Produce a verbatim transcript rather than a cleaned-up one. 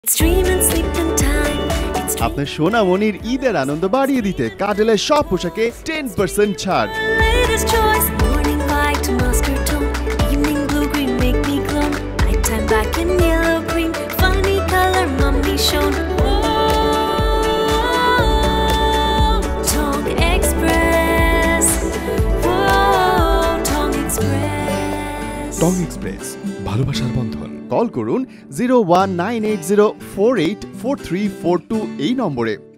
আপনার সোনামণির ঈদের আনন্দ বাড়িয়ে দিতে কাজলের সব পোশাকে টেন পার্সেন্ট ছাড়। টং এক্সপ্রেস, ভালোবাসার বন্ধন। কল করুন zero one nine eight zero four eight four three four two এই নম্বরে।